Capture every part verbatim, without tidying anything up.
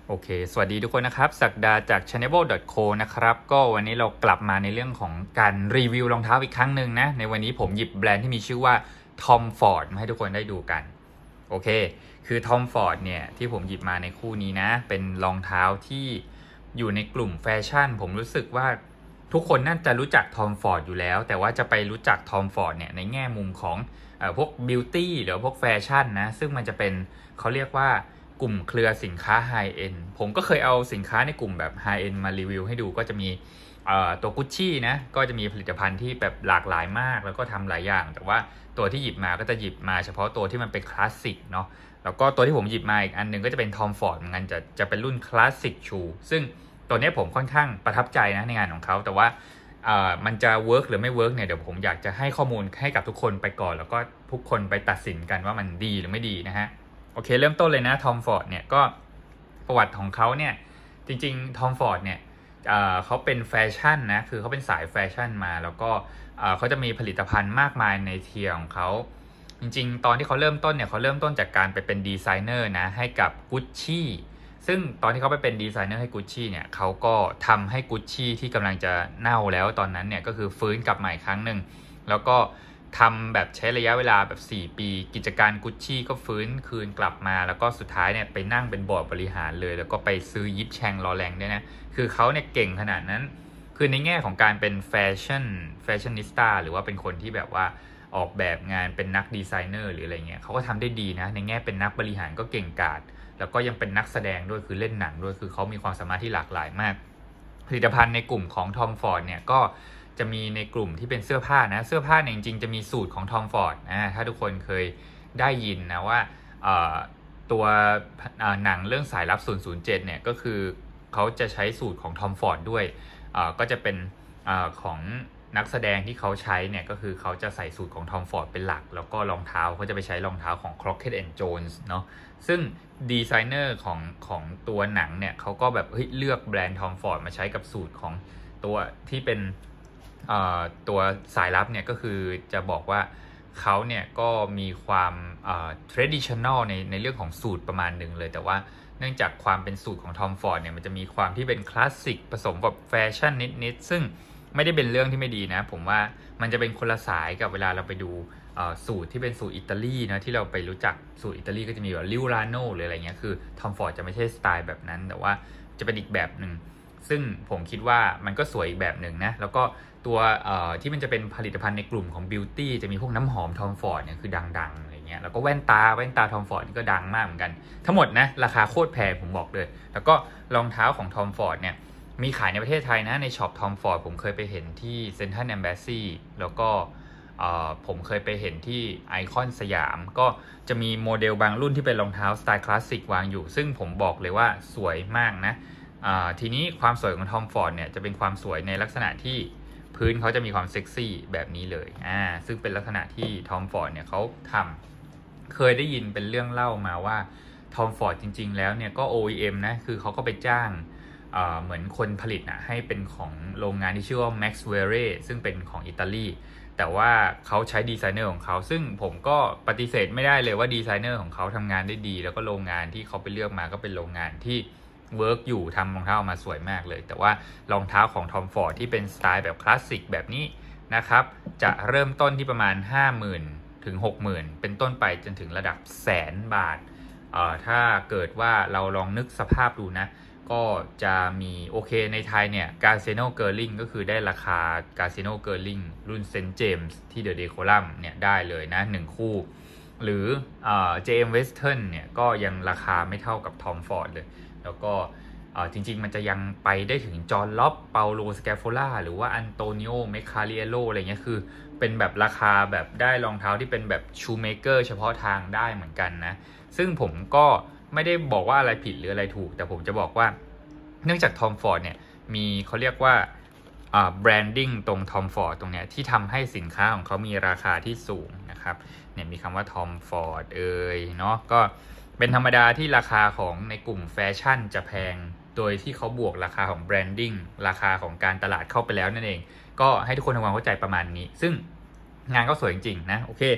โอเคสวัสดีทุกคนนะครับศักดาจาก ชาแนล ดอท โค นะครับก็วันนี้เรากลับมาในเรื่องของการรีวิวรองเท้าอีกครั้งหนึ่งนะในวันนี้ผมหยิบแบรนด์ที่มีชื่อว่า Tom Ford มาให้ทุกคนได้ดูกันโอเคคือ Tom Ford เนี่ยที่ผมหยิบมาในคู่นี้นะเป็นรองเท้าที่อยู่ในกลุ่มแฟชั่นผมรู้สึกว่าทุกคนน่าจะรู้จัก Tom Ford อยู่แล้วแต่ว่าจะไปรู้จัก Tom Ford เนี่ยในแง่มุมของเอ่อพวกบิวตี้หรือพวกแฟชั่นนะซึ่งมันจะเป็นเขาเรียกว่ากลุ่มเครือสินค้าไฮเอ็นผมก็เคยเอาสินค้าในกลุ่มแบบไฮเอ็นมารีวิวให้ดูก็จะมีตัวกุชชี่นะก็จะมีผลิตภัณฑ์ที่แบบหลากหลายมากแล้วก็ทำหลายอย่างแต่ว่าตัวที่หยิบมาก็จะหยิบมาเฉพาะตัวที่มันเป็นคลาสสิกเนาะแล้วก็ตัวที่ผมหยิบมาอีกอันนึงก็จะเป็น Tom Ford เหมือนกันจะจะเป็นรุ่นคลาสสิกชูซึ่งตัวนี้ผมค่อนข้างประทับใจนะในงานของเขาแต่ว่ามันจะเวิร์กหรือไม่เวิร์กเนี่ยเดี๋ยวผมอยากจะให้ข้อมูลให้กับทุกคนไปก่อนแล้วก็ทุกคนไปตัดสินกันว่ามันดีหรือไม่ดีนะฮะโอเคเริ่มต้นเลยนะ Tom Ford เนี่ยก็ประวัติของเขาเนี่ยจริงๆ Tom Ford เนี่ย เอ่อเขาเป็นแฟชั่นนะคือเขาเป็นสายแฟชั่นมาแล้วก็เขาจะมีผลิตภัณฑ์มากมายในเทียร์ของเขาจริงๆตอนที่เขาเริ่มต้นเนี่ยเขาเริ่มต้นจากการไปเป็นดีไซเนอร์นะให้กับ Gucci ซึ่งตอนที่เขาไปเป็นดีไซเนอร์ให้ Gucci เนี่ยเขาก็ทำให้ Gucci ที่กำลังจะเน่าแล้วตอนนั้นเนี่ยก็คือฟื้นกลับมาอีกครั้งหนึ่งแล้วก็ทำแบบใช้ระยะเวลาแบบสี่ปีกิจการ Gucci ก็ฟื้นคืนกลับมาแล้วก็สุดท้ายเนี่ยไปนั่งเป็นบอร์ดบริหารเลยแล้วก็ไปซื้อยิปแชงลอแรงด้วยนะคือเขาเนี่ยเก่งขนาดนั้นคือในแง่ของการเป็นแฟชั่นแฟชั่นนิสต้าหรือว่าเป็นคนที่แบบว่าออกแบบงานเป็นนักดีไซเนอร์หรืออะไรเงี้ยเขาก็ทำได้ดีนะในแง่เป็นนักบริหารก็เก่งกาจแล้วก็ยังเป็นนักแสดงด้วยคือเล่นหนังด้วยคือเขามีความสามารถที่หลากหลายมากผลิตภัณฑ์ในกลุ่มของ Tom Ford เนี่ยก็จะมีในกลุ่มที่เป็นเสื้อผ้านะเสื้อผ้าเนี่ยจริงๆจะมีสูตรของ Tom Ford นะถ้าทุกคนเคยได้ยินนะว่าตัวหนังเรื่องสายลับศูนย์ศูนย์เจ็ดเนี่ยก็คือเขาจะใช้สูตรของ Tom Ford ด้วยก็จะเป็นอของนักแสดงที่เขาใช้เนี่ยก็คือเขาจะใส่สูตรของ Tom Ford เป็นหลักแล้วก็รองเท้าเขาจะไปใช้รองเท้าของ Crockett and Jones เนาะซึ่งดีไซเนอร์ของของตัวหนังเนี่ยเขาก็แบบเฮ้ยเลือกแบรนด์ Tom Ford มาใช้กับสูตรของตัวที่เป็นตัวสายลับเนี่ยก็คือจะบอกว่าเขาเนี่ยก็มีความ traditional ในในเรื่องของสูตรประมาณหนึ่งเลยแต่ว่าเนื่องจากความเป็นสูตรของ Tom Ford เนี่ยมันจะมีความที่เป็นคลาสสิกผสมกับแฟชั่นนิดๆซึ่งไม่ได้เป็นเรื่องที่ไม่ดีนะผมว่ามันจะเป็นคนละสายกับเวลาเราไปดูสูตรที่เป็นสูตรอิตาลีนะที่เราไปรู้จักสูตรอิตาลีก็จะมีแบบลิวราโนหรืออะไรเงี้ยคือ Tom Ford จะไม่ใช่สไตล์แบบนั้นแต่ว่าจะเป็นอีกแบบหนึ่งซึ่งผมคิดว่ามันก็สวยอีกแบบหนึ่งนะแล้วก็ตัวที่มันจะเป็นผลิตภัณฑ์ในกลุ่มของบิวตี้จะมีพวกน้ำหอม Tom Ford เนี่ยคือดังๆอะไรเงี้ยแล้วก็แว่นตาแว่นตา Tom Ford นี่ก็ดังมากเหมือนกันทั้งหมดนะราคาโคตรแพงผมบอกเลยแล้วก็รองเท้าของ Tom Ford เนี่ยมีขายในประเทศไทยนะในช็อป Tom Ford ผมเคยไปเห็นที่ Central Embassy แล้วก็ผมเคยไปเห็นที่ไอคอนสยามก็จะมีโมเดลบางรุ่นที่เป็นรองเท้าสไตล์คลาสสิกวางอยู่ซึ่งผมบอกเลยว่าสวยมากนะทีนี้ความสวยของ Tom Ford เนี่ยจะเป็นความสวยในลักษณะที่พื้นเขาจะมีความเซ็กซี่แบบนี้เลยอ่าซึ่งเป็นลักษณะที่ Tom Ford เนี่ยเขาทำเคยได้ยินเป็นเรื่องเล่ามาว่า Tom Ford จริงๆแล้วเนี่ยก็ โอ อี เอ็ม นะคือเขาก็ไปจ้างเหมือนคนผลิตนะให้เป็นของโรงงานที่ชื่อว่า Max Vere ซึ่งเป็นของอิตาลีแต่ว่าเขาใช้ดีไซเนอร์ของเขาซึ่งผมก็ปฏิเสธไม่ได้เลยว่าดีไซเนอร์ของเขาทำงานได้ดีแล้วก็โรงงานที่เขาไปเลือกมาก็เป็นโรงงานที่เวิร์กอยู่ทำรองเท้าออกมาสวยมากเลยแต่ว่ารองเท้าของ Tom Ford ที่เป็นสไตล์แบบคลาสสิกแบบนี้นะครับจะเริ่มต้นที่ประมาณ ห้าหมื่น ถึง หกหมื่น เป็นต้นไปจนถึงระดับแสนบาทเอ่อถ้าเกิดว่าเราลองนึกสภาพดูนะก็จะมีโอเคในไทยเนี่ยกาเซโนเกอร์ลิงก็คือได้ราคากาเซโนเกอร์ลิงรุ่นเซนต์เจมส์ที่เดอะเดโคลัมเนี่ยได้เลยนะหนึ่งคู่หรือเอ่อ เจ เอ็ม Western เนี่ยก็ยังราคาไม่เท่ากับ Tom Ford เลยแล้วก็จริงๆมันจะยังไปได้ถึงจอห์นล็อบเปาโลสแกโฟล่าหรือว่าอันโตนิโอเมคคาริเอโลอะไรเงี้ยคือเป็นแบบราคาแบบได้รองเท้าที่เป็นแบบชูเมเกอร์เฉพาะทางได้เหมือนกันนะซึ่งผมก็ไม่ได้บอกว่าอะไรผิดหรืออะไรถูกแต่ผมจะบอกว่าเนื่องจาก Tom Ford เนี่ยมีเขาเรียกว่าแบรนดิ้งตรง Tom Ford ตรงเนี้ยที่ทำให้สินค้าของเขามีราคาที่สูงนะครับเนี่ยมีคำว่า Tom Ford เอ่ยเนาะก็เป็นธรรมดาที่ราคาของในกลุ่มแฟชั่นจะแพงโดยที่เขาบวกราคาของแบรนดิ้งราคาของการตลาดเข้าไปแล้วนั่นเองก็ให้ทุกคนทำความเข้าใจประมาณนี้ซึ่งงานก็สวยจริงๆนะโอเค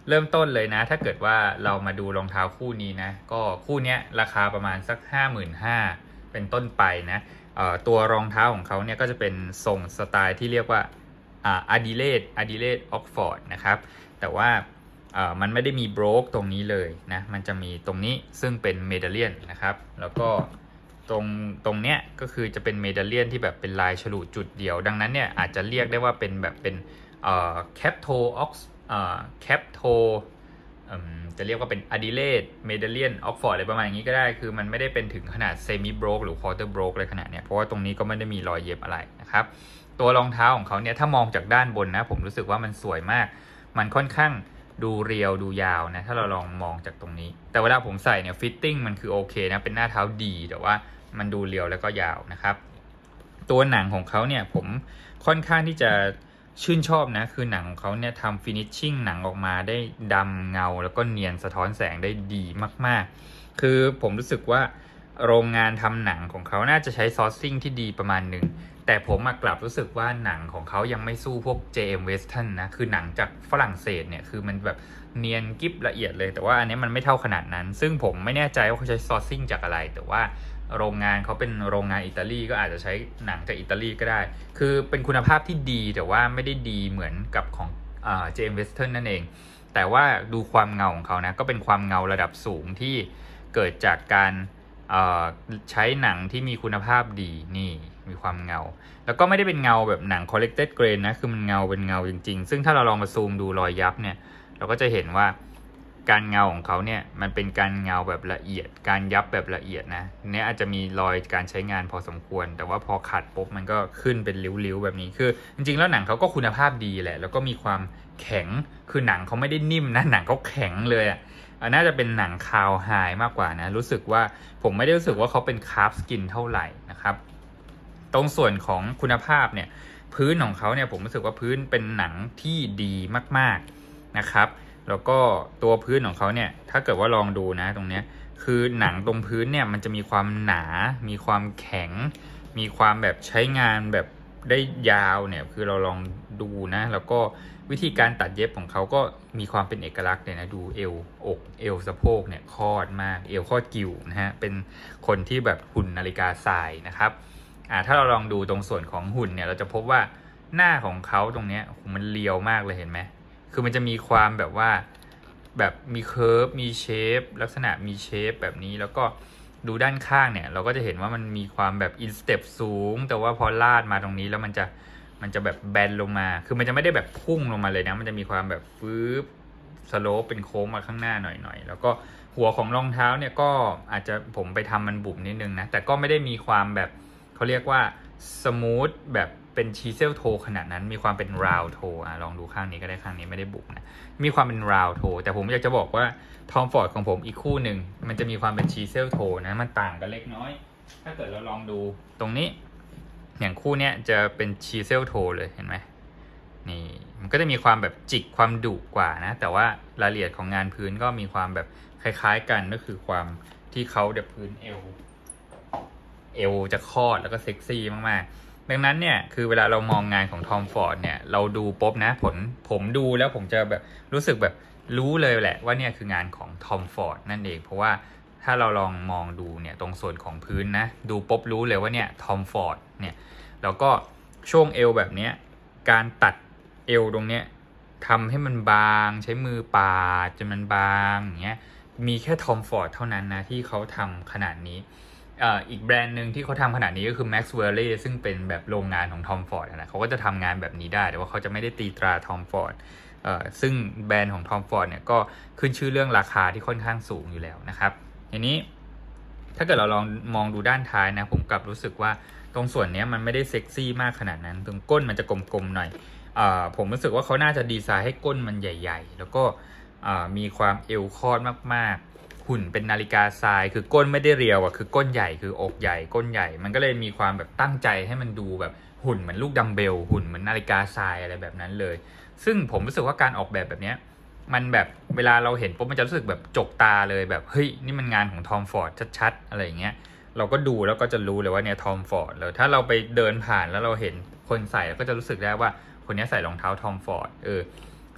เริ่มต้นเลยนะถ้าเกิดว่าเรามาดูรองเท้าคู่นี้นะก็คู่นี้ราคาประมาณสัก ห้าหมื่นห้าพัน เป็นต้นไปนะตัวรองเท้าของเขาเนี่ยก็จะเป็นทรงสไตล์ที่เรียกว่าอาดิเลดอาดิเลดออกฟอร์ดนะครับแต่ว่ามันไม่ได้มีโบรกตรงนี้เลยนะมันจะมีตรงนี้ซึ่งเป็นเมดัลเลียนนะครับแล้วก็ตรงตรงเนี้ยก็คือจะเป็นเมดัลเลียนที่แบบเป็นลายฉลุจุดเดียวดังนั้นเนี่ยอาจจะเรียกได้ว่าเป็นแบบเป็นแคปโทออกแคปโทจะเรียกว่าเป็นอะดิเลดเมดัลเลียนออกฟอร์ดอะไรประมาณนี้ก็ได้คือมันไม่ได้เป็นถึงขนาดเซมิโบรกหรือควอเตอร์โบรกอะไรขนาดเนี้ยเพราะว่าตรงนี้ก็ไม่ได้มีรอยเย็บอะไรนะครับตัวรองเท้าของเขาเนี่ยถ้ามองจากด้านบนนะผมรู้สึกว่ามันสวยมากมันค่อนข้างดูเรียวดูยาวนะถ้าเราลองมองจากตรงนี้แต่เวลาผมใส่เนี่ยฟิตติ้งมันคือโอเคนะเป็นหน้าเท้าดีแต่ว่ามันดูเรียวแล้วก็ยาวนะครับตัวหนังของเขาเนี่ยผมค่อนข้างที่จะชื่นชอบนะคือหนังของเขาเนี่ยทำฟินิชชิ่งหนังออกมาได้ดำเงาแล้วก็เนียนสะท้อนแสงได้ดีมากๆคือผมรู้สึกว่าโรงงานทำหนังของเขาน่าจะใช้ซอร์ซิ่งที่ดีประมาณหนึ่งแต่ผมกลับรู้สึกว่าหนังของเขายังไม่สู้พวก เจ เอ็ม Western นะคือหนังจากฝรั่งเศสเนี่ยคือมันแบบเนียนกิ๊บละเอียดเลยแต่ว่าอันนี้มันไม่เท่าขนาดนั้นซึ่งผมไม่แน่ใจว่าเขาใช้ซอร์ซิ่งจากอะไรแต่ว่าโรงงานเขาเป็นโรงงานอิตาลีก็อาจจะใช้หนังจากอิตาลีก็ได้คือเป็นคุณภาพที่ดีแต่ว่าไม่ได้ดีเหมือนกับของเอ่อ เจ เอ็ม Western นั่นเองแต่ว่าดูความเงาของเขานะก็เป็นความเงาระดับสูงที่เกิดจากการใช้หนังที่มีคุณภาพดีนี่มีความเงาแล้วก็ไม่ได้เป็นเงาแบบหนัง collected grain นะคือมันเงาเป็นเงาจริงๆซึ่งถ้าเราลองมาซูมดูรอยยับเนี่ยเราก็จะเห็นว่าการเงาของเขาเนี่ยมันเป็นการเงาแบบละเอียดการยับแบบละเอียดนะเนี่ยอาจจะมีรอยการใช้งานพอสมควรแต่ว่าพอขัดปุ๊บมันก็ขึ้นเป็นริ้วๆแบบนี้คือจริงๆแล้วหนังเขาก็คุณภาพดีแหละแล้วก็มีความแข็งคือหนังเขาไม่ได้นิ่มนะหนังเขาแข็งเลยอ่ะน่าจะเป็นหนังคาวไฮมากกว่านะรู้สึกว่าผมไม่ได้รู้สึกว่าเขาเป็นคาร์บสกินเท่าไหร่นะครับตรงส่วนของคุณภาพเนี่ยพื้นของเขาเนี่ยผมรู้สึกว่าพื้นเป็นหนังที่ดีมากๆนะครับแล้วก็ตัวพื้นของเขาเนี่ยถ้าเกิดว่าลองดูนะตรงเนี้ยคือหนังตรงพื้นเนี่ยมันจะมีความหนามีความแข็งมีความแบบใช้งานแบบได้ยาวเนี่ยคือเราลองดูนะแล้วก็วิธีการตัดเย็บของเขาก็มีความเป็นเอกลักษณ์เลยนะดูเอวอกเอวสะโพกเนี่ยคอดมากเอวคอดกิ่วนะฮะเป็นคนที่แบบหุ่นนาฬิกาทรายนะครับอ่าถ้าเราลองดูตรงส่วนของหุ่นเนี่ยเราจะพบว่าหน้าของเขาตรงเนี้ยมันเรียวมากเลยเห็นไหมคือมันจะมีความแบบว่าแบบมีเคิร์ฟมีเชฟลักษณะมีเชฟแบบนี้แล้วก็ดูด้านข้างเนี่ยเราก็จะเห็นว่ามันมีความแบบอินสเต็ปสูงแต่ว่าพอลาดมาตรงนี้แล้วมันจะมันจะแบบแบนลงมาคือมันจะไม่ได้แบบพุ่งลงมาเลยนะมันจะมีความแบบฟืบสโลปเป็นโค้งมาข้างหน้าหน่อยๆแล้วก็หัวของรองเท้าเนี่ยก็อาจจะผมไปทำมันบุ๋มนิดนึงนะแต่ก็ไม่ได้มีความแบบเขาเรียกว่าสมูทแบบเป็นชีเซลโทขนาดนั้นมีความเป็นราวโทอ่ะลองดูข้างนี้ก็ได้ข้างนี้ไม่ได้บุ๋มนะมีความเป็นราวโทแต่ผมอยากจะบอกว่าทอมฟอร์ดของผมอีกคู่หนึ่งมันจะมีความเป็นชีเซลโทนะมันต่างกันเล็กน้อยถ้าเกิดเราลองดูตรงนี้อย่างคู่เนี้ยจะเป็นชีเซลโทเลยเห็นไหมนี่มันก็จะมีความแบบจิกความดุกว่านะแต่ว่ารายละเอียดของงานพื้นก็มีความแบบคล้ายๆกันก็คือความที่เขาเด็บพื้นเอวเอวจะคอดแล้วก็เซ็กซี่มากๆดังนั้นเนี่ยคือเวลาเรามองงานของทอมฟอร์ดเนี่ยเราดูปุ๊บนะผลผมดูแล้วผมจะแบบรู้สึกแบบรู้เลยแหละว่าเนี่ยคืองานของทอมฟอร์ดนั่นเองเพราะว่าถ้าเราลองมองดูเนี่ยตรงส่วนของพื้นนะดูปุ๊บรู้เลยว่าเนี่ยทอมฟอร์ดเนี่ยแล้วก็ช่วงเอวแบบเนี้ยการตัดเอวตรงเนี้ยทำให้มันบางใช้มือปาดจนมันบางอย่างเงี้ยมีแค่ทอมฟอร์ดเท่านั้นนะที่เขาทำขนาดนี้อีกแบรนด์หนึ่งที่เขาทำขนาดนี้ก็คือ Maxwell ซึ่งเป็นแบบโรงงานของ Tom Ford นะเขาก็จะทำงานแบบนี้ได้แต่ว่าเขาจะไม่ได้ตีตรา Tom Ford ซึ่งแบรนด์ของ Tom Ford เนี่ยก็ขึ้นชื่อเรื่องราคาที่ค่อนข้างสูงอยู่แล้วนะครับทีนี้ถ้าเกิดเราลองมองดูด้านท้ายนะผมกลับรู้สึกว่าตรงส่วนนี้มันไม่ได้เซ็กซี่มากขนาดนั้นตรงก้นมันจะกลมๆหน่อยผมรู้สึกว่าเขาน่าจะดีไซน์ให้ก้นมันใหญ่ๆแล้วก็มีความเอวคอดมากๆหุ่นเป็นนาฬิกาทรายคือก้นไม่ได้เรียวอ่ะคือก้นใหญ่คืออกใหญ่ก้นใหญ่มันก็เลยมีความแบบตั้งใจให้มันดูแบบหุ่นเหมือนลูกดัมเบลหุ่นเหมือนนาฬิกาทรายอะไรแบบนั้นเลยซึ่งผมรู้สึกว่าการออกแบบแบบนี้มันแบบเวลาเราเห็นปุ๊บมันจะรู้สึกแบบจกตาเลยแบบเฮ้ยนี่มันงานของทอมฟอร์ดชัดๆอะไรอย่างเงี้ยเราก็ดูแล้วก็จะรู้เลยว่าเนี่ยทอมฟอร์ดแล้วถ้าเราไปเดินผ่านแล้วเราเห็นคนใส่ก็จะรู้สึกได้ว่าคนนี้ใส่รองเท้าทอมฟอร์ดเออ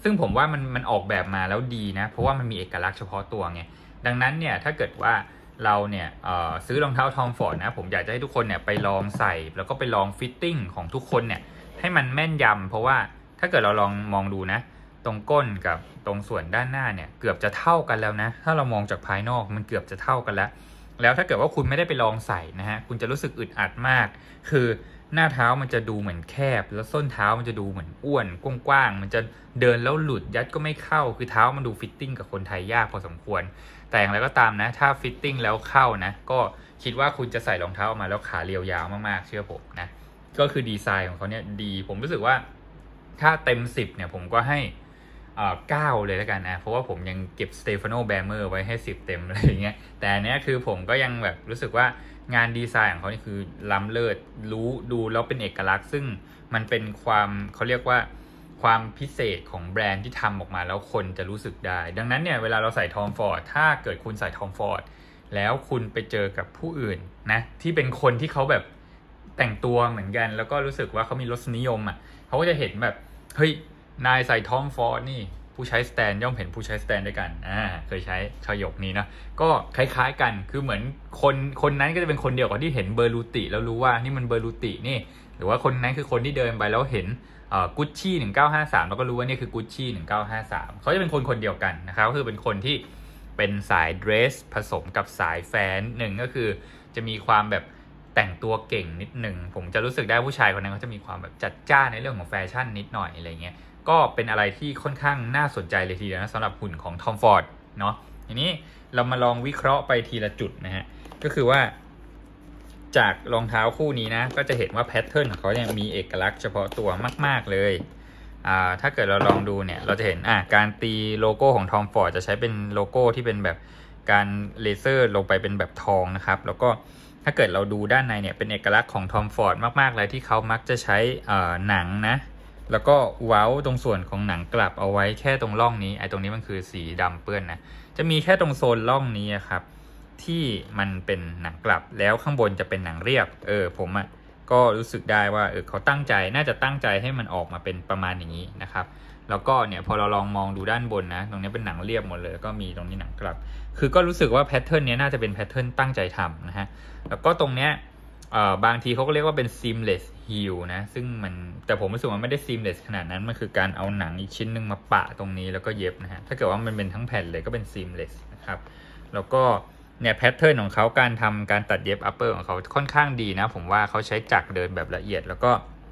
ซึ่งผมว่ามันมันออกแบบมาแล้วดีนะเพราะว่ามันมีเอกลักษณ์เฉพาะตัวไงดังนั้นเนี่ยถ้าเกิดว่าเราเนี่ยซื้อรองเท้าทอมฟอร์ดนะผมอยากจะให้ทุกคนเนี่ยไปลองใส่แล้วก็ไปลองฟิตติ้งของทุกคนเนี่ยให้มันแม่นยำเพราะว่าถ้าเกิดเราลองมองดูนะตรงก้นกับตรงส่วนด้านหน้าเนี่ยเกือบจะเท่ากันแล้วนะถ้าเรามองจากภายนอกมันเกือบจะเท่ากันแล้วแล้วถ้าเกิดว่าคุณไม่ได้ไปลองใส่นะฮะคุณจะรู้สึกอึดอัดมากคือหน้าเท้ามันจะดูเหมือนแคบแล้วส้นเท้ามันจะดูเหมือนอ้วนกว้างๆมันจะเดินแล้วหลุดยัดก็ไม่เข้าคือเท้ามันดูฟิตติ้งกับคนไทยยากพอสมควรแต่อย่างไรก็ตามนะถ้าฟิตติ้งแล้วเข้านะก็คิดว่าคุณจะใส่รองเท้าออกมาแล้วขาเรียวยาวมากๆเชื่อผมนะก็คือดีไซน์ของเขาเนี่ยดีผมรู้สึกว่าถ้าเต็มสิบเนี่ยผมก็ให้เก้าเลยแล้วกันนะเพราะว่าผมยังเก็บสเตฟานโนแบร์เมอร์ไว้ให้สิบเต็มอะไรอย่างเงี้ยแต่อันนี้คือผมก็ยังแบบรู้สึกว่างานดีไซน์ของเขานี่คือล้ำเลิศรู้ดูแล้วเป็นเอกลักษณ์ซึ่งมันเป็นความเขาเรียกว่าความพิเศษของแบรนด์ที่ทำออกมาแล้วคนจะรู้สึกได้ดังนั้นเนี่ยเวลาเราใส่ทอมฟอร์ดถ้าเกิดคุณใส่ทอมฟอร์ดแล้วคุณไปเจอกับผู้อื่นนะที่เป็นคนที่เขาแบบแต่งตัวเหมือนกันแล้วก็รู้สึกว่าเขามีรสนิยมอ่ะเขาก็จะเห็นแบบเฮ้ยนายใส่ทอมฟอร์ดนี่ผู้ใช้สแตนย่อมเห็นผู้ใช้สแตนด้วยกันอ่าเคยใช้ขยกนี้นะก็คล้ายๆกันคือเหมือนคนคนนั้นก็จะเป็นคนเดียวกับที่เห็นเบอร์ลูติแล้วรู้ว่านี่มันเบอร์ลูตินี่หรือว่าคนนั้นคือคนที่เดินไปแล้วเห็นเอ่อกุชชี่หนึ่งเก้าห้าสามแล้วก็รู้ว่านี่คือกุชชี่หนึ่งเก้าห้าสามเขาจะเป็นคนคนเดียวกันนะครับก็คือเป็นคนที่เป็นสายเดรสผสมกับสายแฟนหนึ่งก็คือจะมีความแบบแต่งตัวเก่งนิดหนึ่งผมจะรู้สึกได้ผู้ชายคนนั้นเขาจะมีความแบบจัดจ้านในเรื่องของแฟชั่นนิดหน่อยอะไรเงี้ยก็เป็นอะไรที่ค่อนข้างน่าสนใจเลยทีเดียวนะสำหรับหุ่นของทอมฟอร์ดเนาะทีนี้เรามาลองวิเคราะห์ไปทีละจุดนะฮะก็คือว่าจากรองเท้าคู่นี้นะก็จะเห็นว่าแพทเทิร์นของเขาเนี่ยมีเอกลักษณ์เฉพาะตัวมากๆเลยอ่าถ้าเกิดเราลองดูเนี่ยเราจะเห็นอ่ะการตีโลโก้ของทอมฟอร์ดจะใช้เป็นโลโก้ที่เป็นแบบการเลเซอร์ลงไปเป็นแบบทองนะครับแล้วก็ถ้าเกิดเราดูด้านในเนี่ยเป็นเอกลักษณ์ของทอมฟอร์ดมากๆเลยที่เขามักจะใช้อ่าหนังนะแล้วก็เว้าตรงส่วนของหนังกลับเอาไว้แค่ตรงร่องนี้ไอ้ตรงนี้มันคือสีดำเปื้อนนะจะมีแค่ตรงโซนร่องนี้ครับที่มันเป็นหนังกลับแล้วข้างบนจะเป็นหนังเรียบเออผมอ่ะก็รู้สึกได้ว่าเออเขาตั้งใจน่าจะตั้งใจให้มันออกมาเป็นประมาณอย่างนี้นะครับแล้วก็เนี่ยพอเราลองมองดูด้านบนนะตรงนี้เป็นหนังเรียบหมดเลยก็มีตรงนี้หนังกลับคือก็รู้สึกว่าแพทเทิร์นนี้น่าจะเป็นแพทเทิร์นตั้งใจทำนะฮะแล้วก็ตรงเนี้ยเอ่อบางทีเขาก็เรียกว่าเป็น seamless heel นะซึ่งมันแต่ผมรู้สึกว่าไม่ได้ seamless ขนาดนั้นมันคือการเอาหนังอีกชิ้นหนึ่งมาปะตรงนี้แล้วก็เย็บนะฮะถ้าเกิดว่ามันเป็นทั้งแผ่นเลยก็เป็น seamless นะครับแล้วก็เนี่ยแพทเทิร์นของเขาการทำการตัดเย็บ upper ของเขาค่อนข้างดีนะผมว่าเขาใช้จักรเดินแบบละเอียดแล้วก็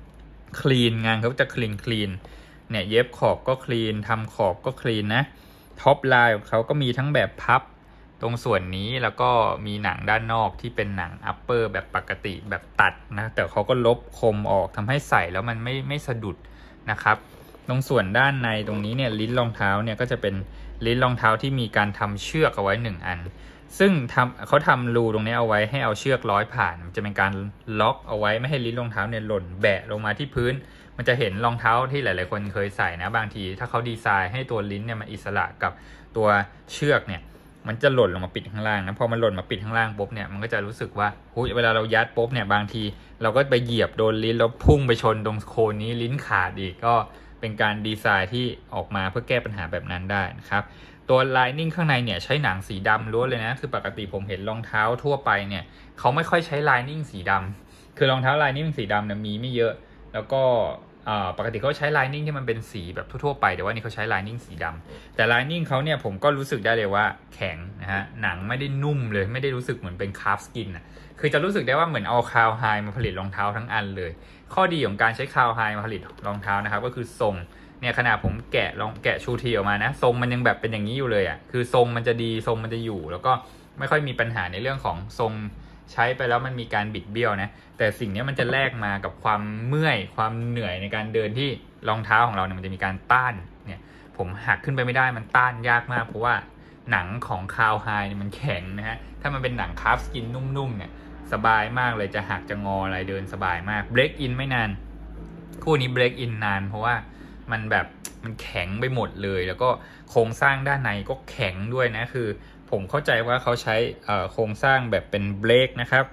clean งานเขาจะ clean clean เนี่ยเย็บขอบก็ clean ทำขอบก็ clean นะท็อปไลน์ของเขาก็มีทั้งแบบพับตรงส่วนนี้แล้วก็มีหนังด้านนอกที่เป็นหนัง upper แบบปกติแบบตัดนะแต่เขาก็ลบคมออกทำให้ใส่แล้วมันไม่ไม่สะดุดนะครับตรงส่วนด้านในตรงนี้เนี่ยลิ้นรองเท้าเนี่ยก็จะเป็นลิ้นรองเท้าที่มีการทำเชือกเอาไว้หนึ่งอันซึ่งทำเขาทำรูตรงนี้เอาไว้ให้เอาเชือกร้อยผ่านมันจะเป็นการล็อกเอาไว้ไม่ให้ลิ้นรองเท้าเนี่ยหล่นแบะลงมาที่พื้นมันจะเห็นรองเท้าที่หลายๆคนเคยใส่นะบางทีถ้าเขาดีไซน์ให้ตัวลิ้นเนี่ยมันอิสระกับตัวเชือกเนี่ยมันจะหล่นลงมาปิดข้างล่างนะพอมันหล่นมาปิดข้างล่างปุ๊บเนี่ยมันก็จะรู้สึกว่าหูเวลาเรายัดปุ๊บเนี่ยบางทีเราก็ไปเหยียบโดนลิ้นแล้วพุ่งไปชนตรงโคนนี้ลิ้นขาดอีกก็เป็นการดีไซน์ที่ออกมาเพื่อแก้ปัญหาแบบนั้นได้นะครับตัวไลนิ่งข้างในเนี่ยใช้หนังสีดำล้วนเลยนะคือปกติผมเห็นรองเท้าทั่วไปเนี่ยเขาไม่ค่อยใช้ไลนิ่งสีดำคือรองเท้าไลนิ่งสีดำเนี่ยมีไม่เยอะแล้วก็ปกติเขาใช้ไลนิ่งที่มันเป็นสีแบบทั่วๆไปแต่ว่านี่เขาใช้ไลนิ่งสีดำแต่ไลนิ่งเขาเนี่ยผมก็รู้สึกได้เลยว่าแข็งนะฮะหนังไม่ได้นุ่มเลยไม่ได้รู้สึกเหมือนเป็นคาร์ฟสกินอ่ะคือจะรู้สึกได้ว่าเหมือนเอาคาวไฮมาผลิตรองเท้าทั้งอันเลยข้อดีของการใช้คาวไฮมาผลิตรองเท้านะครับก็คือทรงเนี่ยขนาดผมแกะลองแกะชูทีออกมานะทรงมันยังแบบเป็นอย่างนี้อยู่เลยอ่ะคือทรงมันจะดีทรงมันจะอยู่แล้วก็ไม่ค่อยมีปัญหาในเรื่องของทรงใช้ไปแล้วมันมีการบิดเบี้ยวนะแต่สิ่งนี้มันจะแลกมากับความเมื่อยความเหนื่อยในการเดินที่รองเท้าของเราเนี่ยมันจะมีการต้านเนี่ยผมหักขึ้นไปไม่ได้มันต้านยากมากเพราะว่าหนังของคาวไฮเนี่ยมันแข็งนะฮะถ้ามันเป็นหนังคาร์ฟสกินนุ่มๆเนี่ยสบายมากเลยจะหักจะงออะไรเดินสบายมากเบรกอินไม่นานคู่นี้เบรกอินนานเพราะว่ามันแบบมันแข็งไปหมดเลยแล้วก็โครงสร้างด้านในก็แข็งด้วยนะคือผมเข้าใจว่าเขาใช้โครงสร้างแบบเป็นเบรกนะครับ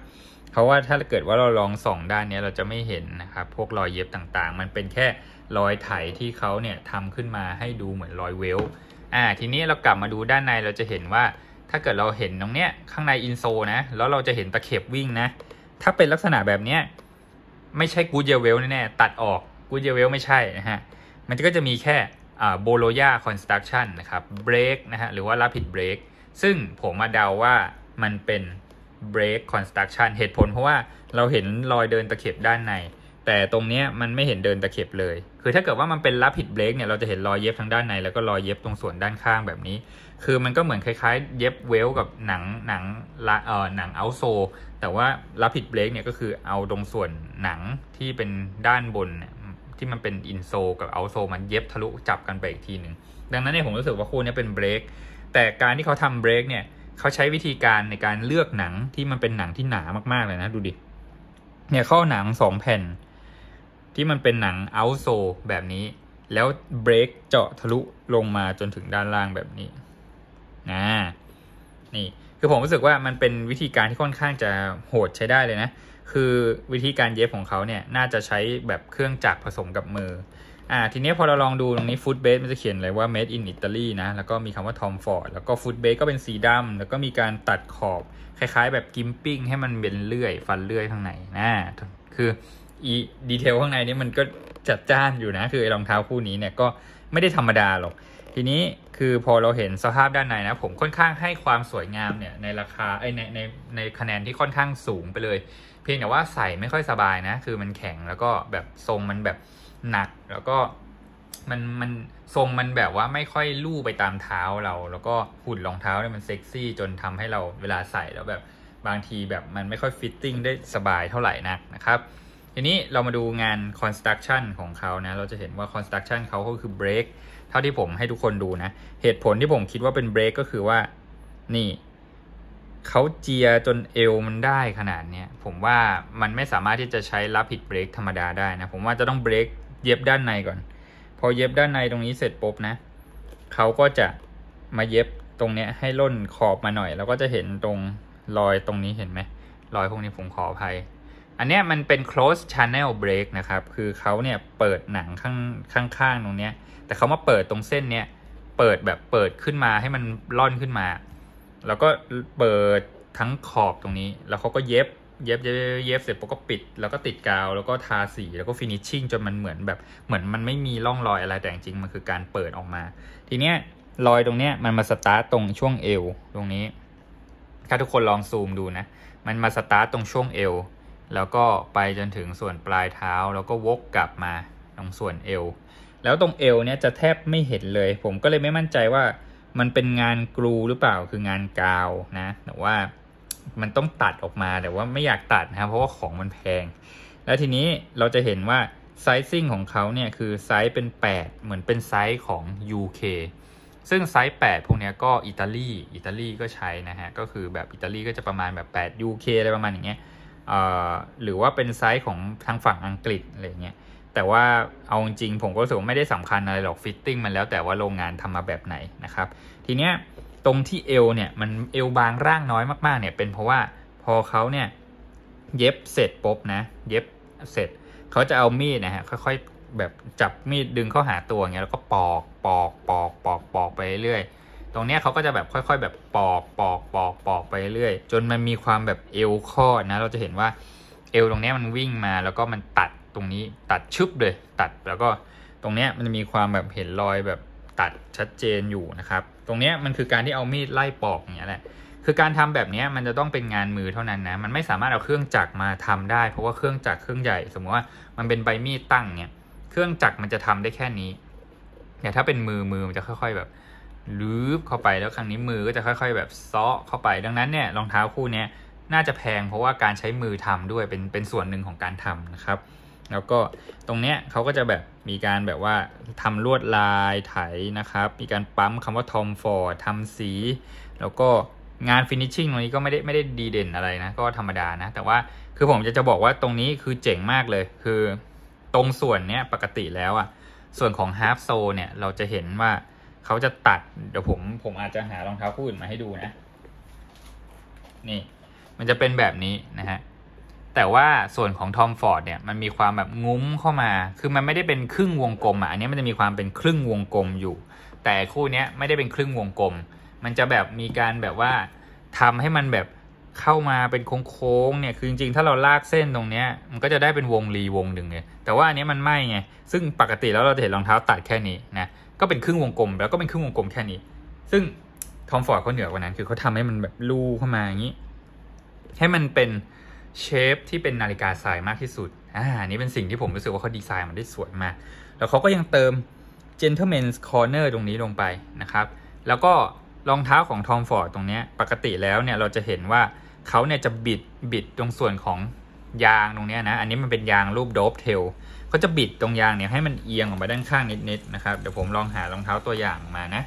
เพราะว่าถ้าเกิดว่าเราลองส่องด้านนี้เราจะไม่เห็นนะครับพวกรอยเย็บต่างๆมันเป็นแค่รอยไถที่เขาเนี่ยทำขึ้นมาให้ดูเหมือนรอยเวลอ่าทีนี้เรากลับมาดูด้านในเราจะเห็นว่าถ้าเกิดเราเห็นตรงเนี้ยข้างในอินโซนะแล้วเราจะเห็นตะเข็บวิ่งนะถ้าเป็นลักษณะแบบเนี้ยไม่ใช่กูเยเวลแน่ๆตัดออกกูเยเวลไม่ใช่นะฮะมันก็จะมีแค่อ่าโบโลยาคอนสตรักชั่นนะครับเบรกนะฮะหรือว่า rapid break ซึ่งผมมาเดาว่ามันเป็น break construction เหตุผลเพราะว่าเราเห็นรอยเดินตะเข็บด้านในแต่ตรงนี้มันไม่เห็นเดินตะเข็บเลยคือถ้าเกิดว่ามันเป็น rapid break เนี่ยเราจะเห็นรอยเย็บทางด้านในแล้วก็รอยเย็บตรงส่วนด้านข้างแบบนี้คือมันก็เหมือนคล้ายๆเย็บเวลกับหนังหนังละเอ่อหนังเอาโซแต่ว่า rapid break เนี่ยก็คือเอาตรงส่วนหนังที่เป็นด้านบนเนี่ยที่มันเป็นอินโซกับเอาโซมันเย็บทะลุจับกันไปอีกทีหนึ่งดังนั้นเนี่ยผมรู้สึกว่าคู่นี้เป็นเบรกแต่การที่เขาทำเบรกเนี่ยเขาใช้วิธีการในการเลือกหนังที่มันเป็นหนังที่หนามากๆเลยนะดูดิเนี่ยเข้าหนังสองแผ่นที่มันเป็นหนังเอาโซแบบนี้แล้วเบรกเจาะทะลุลงมาจนถึงด้านล่างแบบนี้นะนี่คือผมรู้สึกว่ามันเป็นวิธีการที่ค่อนข้างจะโหดใช้ได้เลยนะคือวิธีการเย็บของเขาเนี่ยน่าจะใช้แบบเครื่องจักรผสมกับมืออ่าทีนี้พอเราลองดูตรงนี้ฟุตเบสมันจะเขียนเลยว่า made in Italy นะแล้วก็มีคำว่า Tom Ford แล้วก็ฟุตเบสก็เป็นสีดำแล้วก็มีการตัดขอบคล้ายๆแบบกิมปิ้งให้มันเป็นเลื่อยฟันเลื่อยข้างในนะคืออีดีเทลข้างในนี้มันก็จัดจ้านอยู่นะคือรองเท้าคู่นี้เนี่ยก็ไม่ได้ธรรมดาหรอกทีนี้คือพอเราเห็นสภาพด้านในนะผมค่อนข้างให้ความสวยงามเนี่ยในราคาไอในในในคะแนนที่ค่อนข้างสูงไปเลยเพียงแต่ว่าใส่ไม่ค่อยสบายนะคือมันแข็งแล้วก็แบบทรงมันแบบหนักแล้วก็มันมันทรงมันแบบว่าไม่ค่อยลู่ไปตามเท้าเราแล้วก็หุ่นรองเท้าเนี่ยมันเซ็กซี่จนทำให้เราเวลาใส่แล้วแบบบางทีแบบมันไม่ค่อยฟิตติ้งได้สบายเท่าไหร่นักนะครับทีนี้เรามาดูงาน construction ของเขานะเราจะเห็นว่า construction เขาก็คือ break เท่าที่ผมให้ทุกคนดูนะเหตุผลที่ผมคิดว่าเป็น break ก็คือว่านี่เขาเจียจนเอวมันได้ขนาดนี้ผมว่ามันไม่สามารถที่จะใช้ rapid break ธรรมดาได้นะผมว่าจะต้อง break เย็บด้านในก่อนพอเย็บด้านในตรงนี้เสร็จปุ๊บนะเขาก็จะมาเย็บตรงเนี้ยให้ล่นขอบมาหน่อยแล้วก็จะเห็นตรงรอยตรงนี้เห็นไหมรอยพวกนี้ผมขออภัยอันนี้มันเป็น close channel break นะครับคือเขาเนี่ยเปิดหนังข้างข้างๆตรงเนี้ยแต่เขามาเปิดตรงเส้นเนี้ยเปิดแบบเปิดขึ้นมาให้มันล่อนขึ้นมาแล้วก็เปิดทั้งขอบตรงนี้แล้วเขาก็เย็บเย็บเย็บเย็บเสร็จปุ๊บก็ปิดแล้วก็ติดกาวแล้วก็ทาสีแล้วก็ฟินิชชิ่งจนมันเหมือนแบบเหมือนมันไม่มีร่องรอยอะไรแต่จริงมันคือการเปิดออกมาทีเนี้ยรอยตรงเนี้ยมันมาสตาร์ตตรงช่วงเอวตรงนี้ถ้าทุกคนลองซูมดูนะมันมาสตาร์ตตรงช่วงเอวแล้วก็ไปจนถึงส่วนปลายเท้าแล้วก็วกกลับมาตรงส่วนเอวแล้วตรงเอวเนี่ยจะแทบไม่เห็นเลยผมก็เลยไม่มั่นใจว่ามันเป็นงานกรูหรือเปล่าคืองานกาวนะแต่ว่ามันต้องตัดออกมาแต่ว่าไม่อยากตัดนะครับเพราะว่าของมันแพงแล้วทีนี้เราจะเห็นว่าไซซิ่งของเขาเนี่ยคือไซส์เป็นแปดเหมือนเป็นไซส์ของ ยู เค ซึ่งไซส์แปดพวกนี้ก็อิตาลีอิตาลีก็ใช้นะฮะก็คือแบบอิตาลีก็จะประมาณแบบแปด ยู เค อะไรประมาณอย่างเงี้ยเอ่อหรือว่าเป็นไซส์ของทางฝั่งอังกฤษอะไรเงี้ยแต่ว่าเอาจริงผมก็รู้สึกว่าไม่ได้สำคัญอะไรหรอกฟิตติ้งมันแล้วแต่ว่าโรงงานทำมาแบบไหนนะครับทีเนี้ยตรงที่เอวเนี่ยมันเอวบางร่างน้อยมากๆเนี่ยเป็นเพราะว่าพอเขาเนี่ยเย็บเสร็จปุ๊บนะเย็บเสร็จเขาจะเอามีดนะฮะค่อยๆแบบจับมีดดึงเข้าหาตัวอย่างเงี้ยแล้วก็ปอกปอกปอกปอกปอกไปเรื่อยตรงเนี้ยเขาก็จะแบบค่อยๆแบบปอกปอกปอกปอกไปเรื่อยจนมันมีความแบบเอวคอดนะเราจะเห็นว่าเอวตรงเนี้ยมันวิ่งมาแล้วก็มันตัดตรงนี้ตัดชึบเลยตัดแล้วก็ตรงเนี้ยมันจะมีความแบบเห็นรอยแบบตัดชัดเจนอยู่นะครับตรงเนี้ยมันคือการที่เอามีดไล่ปอกอย่างเงี้ยแหละคือการทำแบบนี้มันจะต้องเป็นงานมือเท่านั้นนะมันไม่สามารถเอาเครื่องจักรมาทำได้เพราะว่าเครื่องจักรเครื่องใหญ่สมมติว่ามันเป็นใบมีดตั้งเนี่ยเครื่องจักรมันจะทำได้แค่นี้แต่ถ้าเป็นมือมือมันจะค่อยๆแบบลืบเข้าไปแล้วครั้งนี้มือก็จะค่อยๆแบบเซาะเข้าไปดังนั้นเนี่ยรองเท้าคู่นี้น่าจะแพงเพราะว่าการใช้มือทำด้วยเป็นเป็นส่วนหนึ่งของการทำนะครับแล้วก็ตรงเนี้ยเขาก็จะแบบมีการแบบว่าทำลวดลายไถนะครับมีการปั๊มคำว่า Tom Ford ทำสีแล้วก็งานฟินิชชิ่งตรงนี้ก็ไม่ได้ไม่ได้ดีเด่นอะไรนะก็ธรรมดานะแต่ว่าคือผมจะจะบอกว่าตรงนี้คือเจ๋งมากเลยคือตรงส่วนเนี้ยปกติแล้วอ่ะส่วนของ half sole เนี่ยเราจะเห็นว่าเขาจะตัดเดี๋ยวผมผมอาจจะหารองเท้าคู่อื่นมาให้ดูนะนี่มันจะเป็นแบบนี้นะฮะแต่ว่าส่วนของ Tom Ford เนี่ยมันมีความแบบงุ้มเข้ามาคือมันไม่ได้เป็นครึ่งวงกลมอ่ะอันนี้มันจะมีความเป็นครึ่งวงกลมอยู่แต่คู่นี้ไม่ได้เป็นครึ่งวงกลมมันจะแบบมีการแบบว่าทำให้มันแบบเข้ามาเป็นโค้งๆเนี่ยคือจริงๆถ้าเราลากเส้นตรงเนี้ยมันก็จะได้เป็นวงรีวงหนึ่งเลยแต่ว่าอันนี้มันไม่ไงซึ่งปกติแล้วเราจะเห็นรองเท้าตัดแค่นี้นะก็เป็นครึ่งวงกลมแล้วก็เป็นครึ่งวงกลมแค่นี้ซึ่ง Tom Ford เขาเหนือกว่านั้นคือเขาทำให้มันแบบลูเข้ามาอย่างนี้ให้มันเป็นเชฟที่เป็นนาฬิกาทรายมากที่สุดอ่าอันนี้เป็นสิ่งที่ผมรู้สึกว่าเขาดีไซน์มันได้สวยมากแล้วเขาก็ยังเติม Gentleman's Corner ตรงนี้ลงไปนะครับแล้วก็รองเท้าของ Tom Ford ตรงนี้ปกติแล้วเนี่ยเราจะเห็นว่าเขาเนี่ยจะบิดบิดตรงส่วนของยางตรงนี้นะอันนี้มันเป็นยางรูปโดปเทลเขาจะบิดตรงยางเนี่ยให้มันเอียงออกมาด้านข้างนิดๆนะครับเดี๋ยวผมลองหารองเท้าตัวอย่างมานะ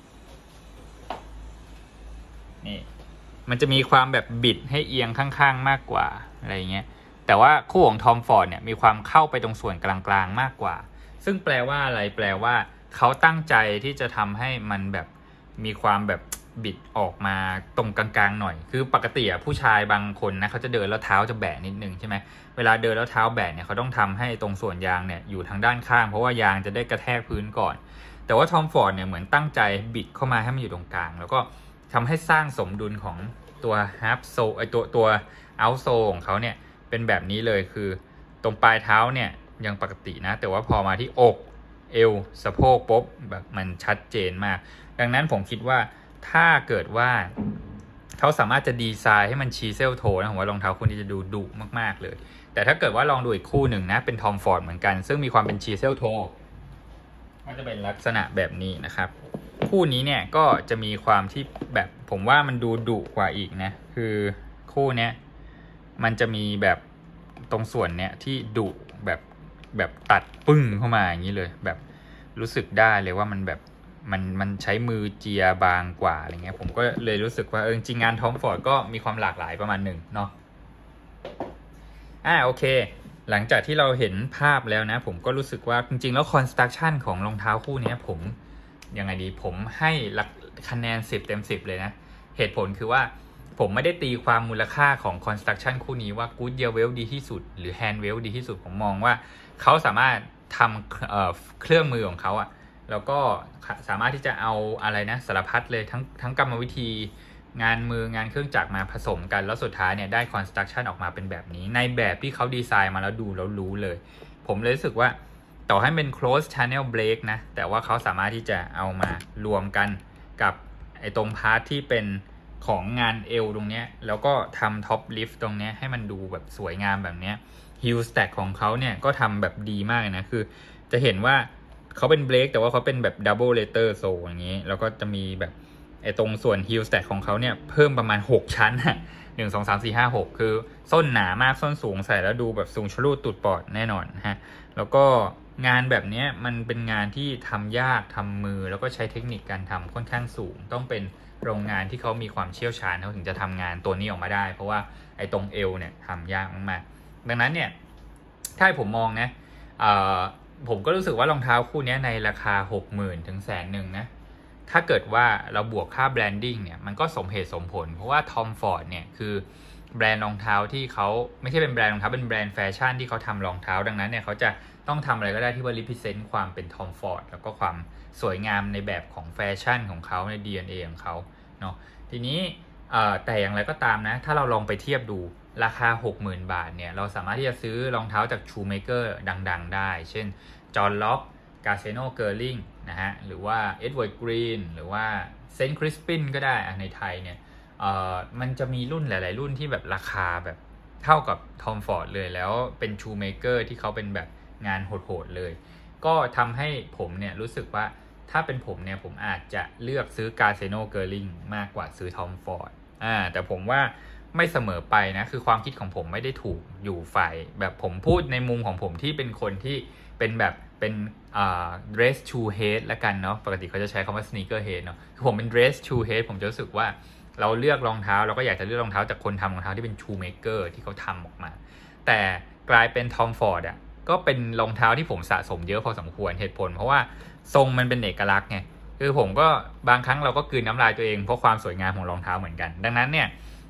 นี่มันจะมีความแบบบิดให้เอียงข้างๆมากกว่าอะไรเงี้ยแต่ว่าคู่ของ Tom Ford เนี่ยมีความเข้าไปตรงส่วนกลางๆมากกว่าซึ่งแปลว่าอะไรแปลว่าเขาตั้งใจที่จะทำให้มันแบบมีความแบบบิดออกมาตรงกลางๆหน่อยคือปกติอ่ะผู้ชายบางคนนะเขาจะเดินแล้วเท้าจะแบะนิดนึงใช่ไหมเวลาเดินแล้วเท้าแบะเนี่ยเขาต้องทำให้ตรงส่วนยางเนี่ยอยู่ทางด้านข้างเพราะว่ายางจะได้กระแทกพื้นก่อนแต่ว่า Tom Ford เนี่ยเหมือนตั้งใจบิดเข้ามาให้มันอยู่ตรงกลางแล้วก็ทำให้สร้างสมดุลของตัว half sole ไอตัวตัว out sole ของเขาเนี่ยเป็นแบบนี้เลยคือตรงปลายเท้าเนี่ยยังปกตินะแต่ว่าพอมาที่อกเอวสะโพกปุ๊บแบบมันชัดเจนมากดังนั้นผมคิดว่าถ้าเกิดว่าเขาสามารถจะดีไซน์ให้มันชีเซลโทนะผมว่ารองเท้าคู่นี้จะดูดุมากๆเลยแต่ถ้าเกิดว่าลองดูอีกคู่หนึ่งนะเป็น Tom Ford เหมือนกันซึ่งมีความเป็นชีเซลโทก็จะเป็นลักษณะแบบนี้นะครับคู่นี้เนี่ยก็จะมีความที่แบบผมว่ามันดูดุกว่าอีกนะคือคู่เนี้ยมันจะมีแบบตรงส่วนเนี้ยที่ดุแบบแบบตัดปึ้งเข้ามาอย่างนี้เลยแบบรู้สึกได้เลยว่ามันแบบมันมันใช้มือเจียบางกว่าอะไรเงี้ยผมก็เลยรู้สึกว่าเออจริงงาน Tom Ford ก็มีความหลากหลายประมาณหนึ่งเนาะอ่าโอเคหลังจากที่เราเห็นภาพแล้วนะผมก็รู้สึกว่าจริงๆแล้ว construction ของรองเท้าคู่นี้ผมยังไงดีผมให้คะแนนสิบเต็มสิบเลยนะเหตุผลคือว่าผมไม่ได้ตีความมูลค่าของ construction คู่นี้ว่า Goodyear Welt ดีที่สุดหรือ Hand Welt ดีที่สุดผมมองว่าเขาสามารถทำเอ่อเครื่องมือของเขาอะแล้วก็สามารถที่จะเอาอะไรนะสารพัดเลยทั้งทั้งกรรมวิธีงานมืองานเครื่องจักรมาผสมกันแล้วสุดท้ายเนี่ยได้ construction ออกมาเป็นแบบนี้ในแบบที่เขาดีไซน์มาแล้วดูแล้วรู้เลยผมเลยรู้สึกว่าต่อให้เป็น close channel break นะแต่ว่าเขาสามารถที่จะเอามารวมกันกับไอ้ตรงพาร์ทที่เป็นของงานเอวตรงเนี้ยแล้วก็ทำ top lift ตรงเนี้ยให้มันดูแบบสวยงามแบบเนี้ย heel stack ของเขาเนี่ยก็ทำแบบดีมากนะคือจะเห็นว่าเขาเป็นเบรกแต่ว่าเขาเป็นแบบ double letter sole อย่างนี้แล้วก็จะมีแบบไอ้ตรงส่วน heel stack ของเขาเนี่ยเพิ่มประมาณหกชั้นอะหนึ่ง สอง สาม สี่ ห้า หกคือส้นหนามากส้นสูงใส่แล้วดูแบบสูงชะลูดตูดปอดแน่นอนฮะแล้วก็งานแบบนี้มันเป็นงานที่ทำยากทำมือแล้วก็ใช้เทคนิคการทำค่อนข้างสูงต้องเป็นโรงงานที่เขามีความเชี่ยวชาญเขาถึงจะทำงานตัวนี้ออกมาได้เพราะว่าไอ้ตรงเอวเนี่ยทำยากมากๆดังนั้นเนี่ยถ้าผมมองนะเอ่อผมก็รู้สึกว่ารองเท้าคู่นี้ในราคา หกหมื่น ถึงแสนหนึ่งนะถ้าเกิดว่าเราบวกค่าแบรนดิ้งเนี่ยมันก็สมเหตุสมผลเพราะว่า Tom Ford เนี่ยคือแบรนด์รองเท้าที่เขาไม่ใช่เป็นแบรนด์รองเท้าเป็นแบรนด์แฟชั่นที่เขาทำรองเท้าดังนั้นเนี่ยเขาจะต้องทำอะไรก็ได้ที่ว่า represent ความเป็น Tom Ford แล้วก็ความสวยงามในแบบของแฟชั่นของเขาใน ดี เอ็น เอ ของเขาเนาะทีนี้แต่อย่างไรก็ตามนะถ้าเราลองไปเทียบดูราคา หกหมื่น บาทเนี่ยเราสามารถที่จะซื้อรองเท้าจาก Shoemaker ดังๆได้เช่น John Lock Gaetano Gerling นะฮะหรือว่า Edward Green หรือว่า Saint Crispin ก็ได้ในไทยเนี่ยเอ่อมันจะมีรุ่นหลายๆรุ่นที่แบบราคาแบบเท่ากับ Tom Ford เลยแล้วเป็น Shoemaker ที่เขาเป็นแบบงานโหดๆเลยก็ทำให้ผมเนี่ยรู้สึกว่าถ้าเป็นผมเนี่ยผมอาจจะเลือกซื้อ Gaetano Gerling มากกว่าซื้อ Tom Ford อ่าแต่ผมว่าไม่เสมอไปนะคือความคิดของผมไม่ได้ถูกอยู่ฝ่ายแบบผมพูดในมุมของผมที่เป็นคนที่เป็นแบบเป็นอ่า dress shoe head ละกันเนาะปกติเขาจะใช้คำว่า sneaker head เนาะคือผมเป็น dress shoe head ผมจะรู้สึกว่าเราเลือกรองเท้าเราก็อยากจะเลือกรองเท้าจากคนทำรองเท้าที่เป็น shoe maker ที่เขาทำออกมาแต่กลายเป็น Tom Ford อ่ะก็เป็นรองเท้าที่ผมสะสมเยอะพอสมควรเหตุผลเพราะว่าทรงมันเป็นเอกลักษณ์ไงคือผมก็บางครั้งเราก็กลืนน้ำลายตัวเองเพราะความสวยงามของรองเท้าเหมือนกันดังนั้นเนี่ย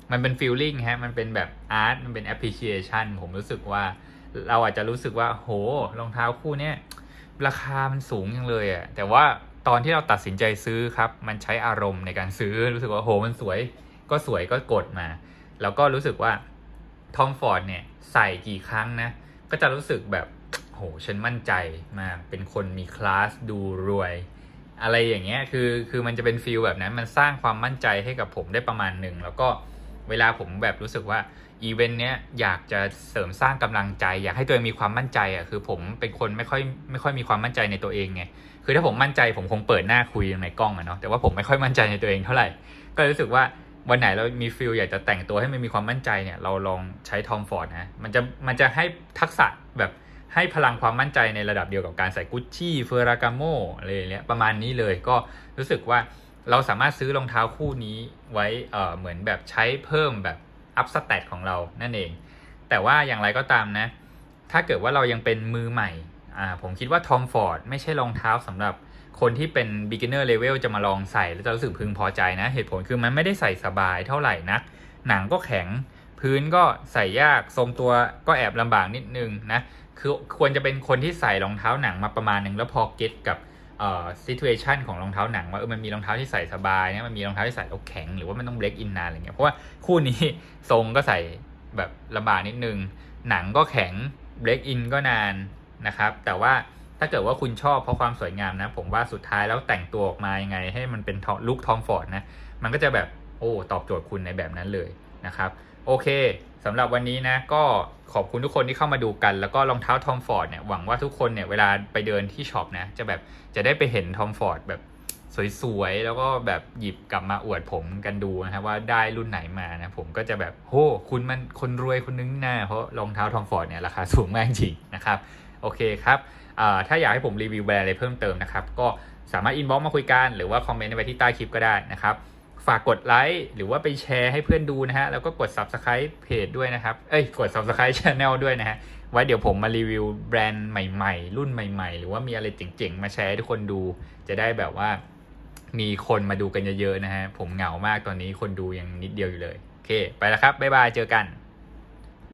มันเป็น feeling ฮะมันเป็นแบบ art มันเป็น appreciation ผมรู้สึกว่าเราอาจจะรู้สึกว่าโหรองเท้าคู่เนี้ยราคามันสูงจังเลยอ่ะแต่ว่าตอนที่เราตัดสินใจซื้อครับมันใช้อารมณ์ในการซื้อรู้สึกว่าโหมันสวยก็สวยก็กดมาแล้วก็รู้สึกว่าทอมฟอร์ดเนี่ยใส่กี่ครั้งนะก็จะรู้สึกแบบโหฉันมั่นใจมากเป็นคนมีคลาสดูรวยอะไรอย่างเงี้ยคือคือมันจะเป็นฟีลแบบนั้นมันสร้างความมั่นใจให้กับผมได้ประมาณหนึ่งแล้วก็เวลาผมแบบรู้สึกว่าอีเวนต์เนี้ยอยากจะเสริมสร้างกำลังใจอยากให้ตัวเองมีความมั่นใจอ่ะคือผมเป็นคนไม่ค่อยไม่ค่อยมีความมั่นใจในตัวเองไงคือถ้าผมมั่นใจผมคงเปิดหน้าคุยในกล้องอะเนาะแต่ว่าผมไม่ค่อยมั่นใจในตัวเองเท่าไหร่ก็รู้สึกว่าวันไหนเรามีฟีลอยากจะแต่งตัวให้มันมีความมั่นใจเนี่ยเราลองใช้ทอมฟอร์ดนะมันจะมันจะให้ทักษะแบบให้พลังความมั่นใจในระดับเดียวกับการใส่กุชชี่เฟอร์รากาโมอะไรเงี้ยประมาณนี้เลยก็รู้สึกว่าเราสามารถซื้อรองเท้าคู่นี้ไว้เอ่อเหมือนแบบใช้เพิ่มแบบอัพสแตทของเรานั่นเองแต่ว่าอย่างไรก็ตามนะถ้าเกิดว่าเรายังเป็นมือใหม่อ่าผมคิดว่าทอมฟอร์ดไม่ใช่รองเท้าสำหรับคนที่เป็น beginner level จะมาลองใส่แล้วจะรู้สึกพึงพอใจนะเหตุผลคือมันไม่ได้ใส่สบายเท่าไหร่นักหนังก็แข็งพื้นก็ใส่ยากทรงตัวก็แอบลำบากนิดนึงนะคือควรจะเป็นคนที่ใส่รองเท้าหนังมาประมาณนึงแล้วพอเก็ตกับเอ่อ situation ของรองเท้าหนังว่าเออมันมีรองเท้าที่ใส่สบายนะมันมีรองเท้าที่ใส่แล้วแข็งหรือว่ามันต้อง break in นานอะไรเงี้ยเพราะว่าคู่นี้ทรงก็ใส่แบบลำบากนิดนึงหนังก็แข็ง break in ก็นานนะครับแต่ว่าถ้าเกิดว่าคุณชอบเพราะความสวยงามนะผมว่าสุดท้ายแล้วแต่งตัวออกมายังไงให้มันเป็นลุคทอมฟอร์ดนะมันก็จะแบบโอ้ตอบโจทย์คุณในแบบนั้นเลยนะครับโอเคสำหรับวันนี้นะก็ขอบคุณทุกคนที่เข้ามาดูกันแล้วก็รองเท้าทอมฟอร์ดเนี่ยหวังว่าทุกคนเนี่ยเวลาไปเดินที่ช็อปนะจะแบบจะได้ไปเห็นทอมฟอร์ดแบบสวยๆแล้วก็แบบหยิบกลับมาอวดผมกันดูนะครับว่าได้รุ่นไหนมานะผมก็จะแบบโหคุณมันคนรวยคนนึงนะเพราะรองเท้าทอมฟอร์ดเนี่ยราคาสูงมากจริงนะครับโอเคครับถ้าอยากให้ผมรีวิวแบรนด์อะไรเพิ่มเติมนะครับก็สามารถอินบ็อกซ์มาคุยกันหรือว่าคอมเมนต์ไว้ที่ใต้คลิปก็ได้นะครับฝากกดไลค์หรือว่าไปแชร์ให้เพื่อนดูนะฮะแล้วก็กด Subscribe เพจด้วยนะครับเอ้ยกด Subscribe Channel ด้วยนะฮะไว้เดี๋ยวผมมารีวิวแบรนด์ใหม่ๆรุ่นใหม่ๆหรือว่ามีอะไรเจ๋งๆมาแชร์ให้ทุกคนดูจะได้แบบว่ามีคนมาดูกันเยอะๆนะฮะผมเหงามากตอนนี้คนดูยังนิดเดียวอยู่เลยโอเคไปแล้วครับบ๊ายบายเจอกัน